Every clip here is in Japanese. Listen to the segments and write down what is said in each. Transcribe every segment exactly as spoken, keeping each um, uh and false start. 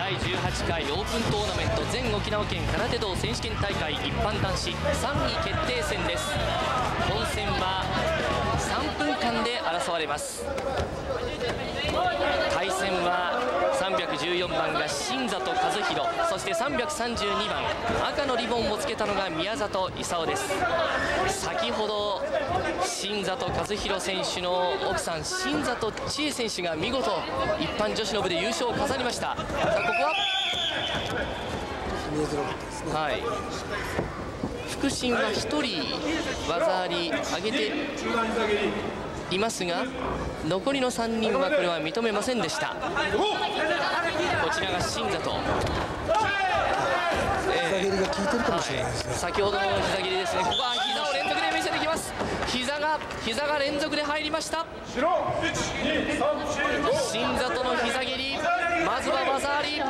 だいじゅうはちかいオープントーナメント全沖縄県空手道選手権大会一般男子さんい決定戦です。本戦はさんぷんかんで争われます。対戦はさんびゃくじゅうよんばんが新里和弘、そしてさんびゃくさんじゅうにばん赤のリボンをつけたのが宮里勲です。先ほど新里和弘選手の奥さん新里千恵選手が見事一般女子の部で優勝を飾りました。さあここははい副審はひとり技あり上げていますが、残りのさんにんはこれは認めませんでした。こちらが新里、 膝蹴りが効いてるかもしれないですね。 先ほどの膝蹴りですね。ここは膝を連続で見せてきます。膝が膝が連続で入りました。新里の膝蹴り、まずは技あり。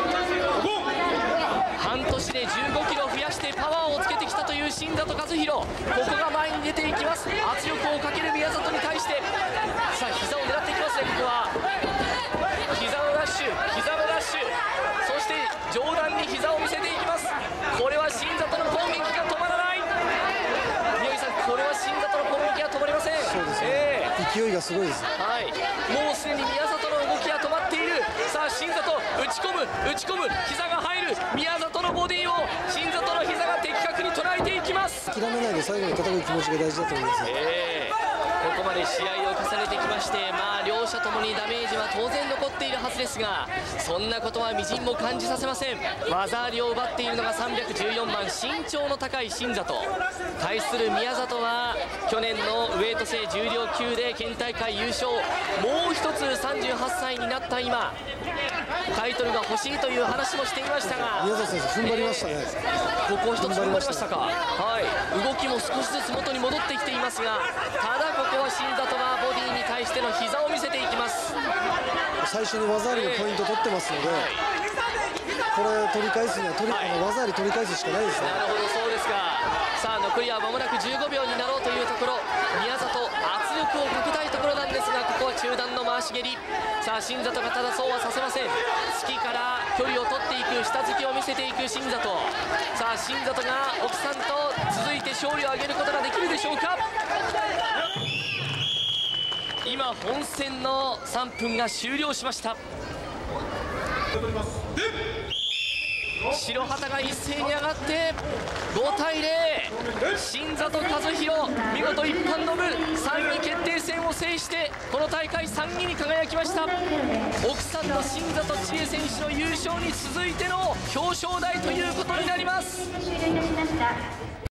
半年でじゅうごキロ増やしてパワーをつけてきたという新里和弘、ここが前に出ていきます。圧力をかける宮里に対して、さあ膝を狙っていきますね。ここは膝のラッシュ、膝のラッシュ、そして上段に膝を見せていきます。これは新里の攻撃が止まらない。宮城さん、これは新里の攻撃が止まりません。 そうですね、えー、勢いがすごいです。 はい、もうすでに宮里の動きが止まっている。さあ新里打ち込む打ち込む、膝が入る。宮里のボディを新里の膝が的確に捉えていきます。 諦めないで最後に戦う気持ちが大事だと思います。 えー、ここまで試合を重ねてきまして、まあ両者ともにダメージは当然残っているはずですが、そんなことはみじんも感じさせません。技ありを奪っているのがさんびゃくじゅうよんばん身長の高い新里、対する宮里は去年のウエイト制重量級で県大会優勝、もう一つさんじゅうはっさいになった今タイトルが欲しいという話もしていましたが、 宮里選手踏ん張りましたね。 えー、ここ一つ踏ん張りましたか。はい、動きも少しずつ元に戻ってきていますが、ただここは新里はボディに対しての膝を見せていきます。 最初に技ありのポイント取ってますので、これ取り返すには取り、はい、あの技あり取り返すしかないですね。 なるほど、そうですか。さあ残りは間もなくじゅうごびょうになろうというところ、宮里圧力をかけたいところなんですが、ここは中段の回し蹴り。さあ新里がただそうはさせません。突きから距離を取っていく、下突きを見せていく新里。さあ新里が奥さんと続いて勝利を挙げることができるでしょうか。今本戦のさんぷんが終了しました。白旗が一斉に上がってごたいゼロ、新里和弘見事一般の部さんい決定戦を制してこの大会さんいに輝きました。奥さんの新里千恵選手の優勝に続いての表彰台ということになります。